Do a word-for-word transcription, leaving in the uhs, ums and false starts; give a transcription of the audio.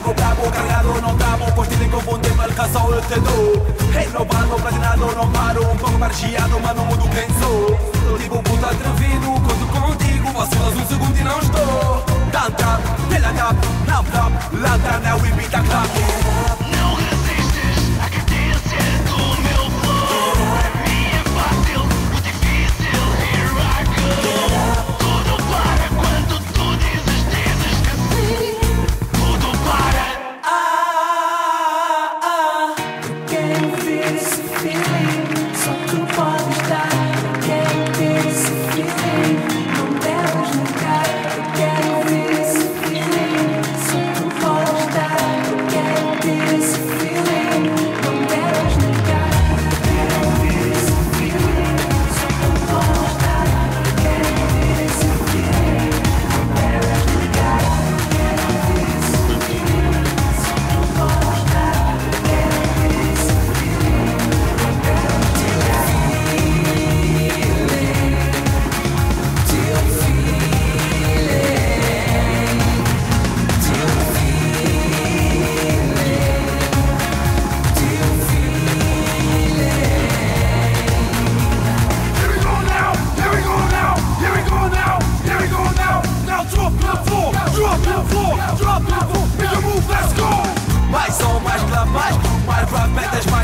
Chego bravo, cargado, não tramo, pois dizem que eu vou ter marca só eu te dou. Renovado, platinado, não paro, um pouco marchiado, mas não mudo quem sou. Tô tipo um puto atrevido, conto contigo, vacilas um segundo e não estou. Down trap, pela tap, não flop, lanterna, we beat a clap. Não resistes à cadência do meu flow. Para mim é fácil, o difícil, here I go. Tudo para quando tu dizes, dizes que sim. Tudo para. Ah, ah, quero ver esse feeling, só tu podes dar. Quero ter esse feeling, não deves negar. Quero ver esse feeling, só tu podes dar. Quero ter esse feeling, não deves negar. Quero ver esse feeling, só tu podes dar. Quero ver esse feeling, não deves negar. Quero ver esse feeling, só tu podes dar. Quero ver esse feeling, não deves negar. Teu Here we go now, here we go now, here we go now, here we go now. Now drop to the floor, drop to the floor, drop to the floor. Make a move, let's go. Mais som, mais club, mais groove, mais rap, metas,